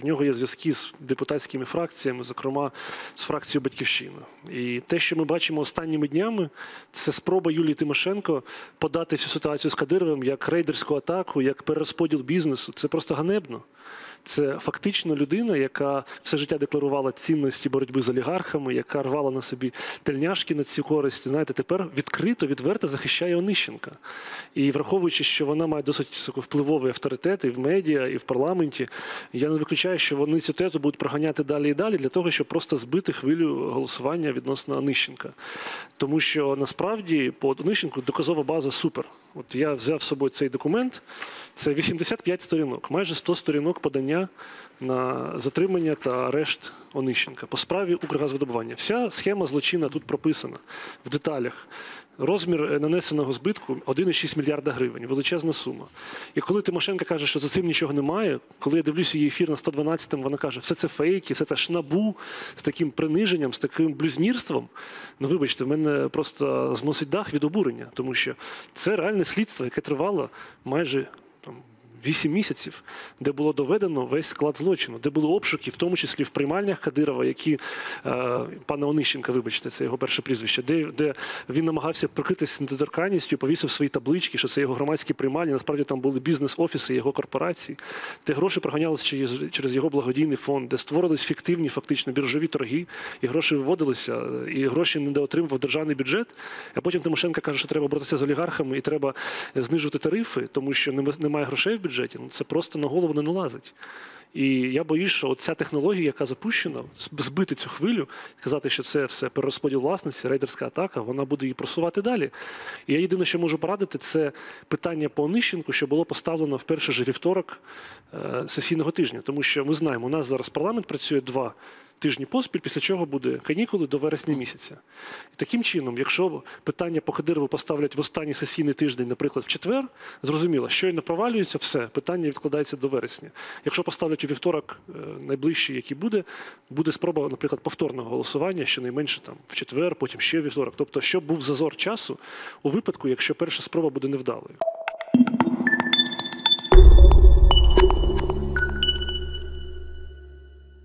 В нього є зв'язки з депутатськими фракціями, зокрема з фракцією «Батьківщина». І те, що ми бачимо останніми днями, це спроба Юлії Тимошенко подати всю ситуацію з Кадировим як рейдерську атаку, як перерозподіл бізнесу. Це просто ганебно. Це фактично людина, яка все життя декларувала цінності боротьби з олігархами, яка рвала на собі тельняшки на цю користь. Знаєте, тепер відкрито, відверто захищає Онищенка. І враховуючи, що вона має досить впливовий авторитет і в медіа, і в парламенті, я не виключаю, що вони цю тезу будуть проганяти далі і далі для того, щоб просто збити хвилю голосування відносно Онищенка. Тому що насправді по Онищенку доказова база супер. От я взяв з собою цей документ, це 85 сторінок, майже 100 сторінок подання на затримання та арешт Онищенка по справі Укргазвидобування. Вся схема злочину тут прописана в деталях. Розмір нанесеного збитку – 1,6 мільярда гривень. Величезна сума. І коли Тимошенко каже, що за цим нічого немає, коли я дивлюся її ефір на 112-му, вона каже, все це фейки, все це шнабу, з таким приниженням, з таким блюзнірством. Ну, вибачте, в мене просто зносить дах від обурення, тому що це реальне слідство, яке тривало майже 8 місяців, де було доведено весь склад злочину, де були обшуки, в тому числі в приймальнях Кадирова, які, пана Онищенка, вибачте, це його перше прізвище, де він намагався прикритися недоторканністю, повісив свої таблички, що це його громадські приймальні, насправді там були бізнес-офіси його корпорації, де гроші проганялися через його благодійний фонд, де створились фіктивні, фактично, біржові торги, і гроші виводилися, і гроші недоотримував державний бюджет, а потім Тимошенко каже, що треба боротися з олігархами і треба знижувати тарифи, тому що немає грошей в бюджеті. Ну, це просто на голову не налазить. І я боюсь, що ця технологія, яка запущена, збити цю хвилю, сказати, що це все перерозподіл власності, рейдерська атака, вона буде її просувати далі. І я єдине, що можу порадити, це питання по Онищенку, що було поставлено в перший же вівторок сесійного тижня. Тому що ми знаємо, у нас зараз парламент працює 2 тижні поспіль, після чого буде канікули до вересня місяця. І таким чином, якщо питання по Кадирову поставлять в останній сесійний тиждень, наприклад, в четвер, зрозуміло, щойно провалюється, все, питання відкладається до вересня. Якщо поставлять у вівторок найближчий, який буде спроба, наприклад, повторного голосування, щонайменше там в четвер, потім ще в вівторок. Тобто, щоб був зазор часу у випадку, якщо перша спроба буде невдалою.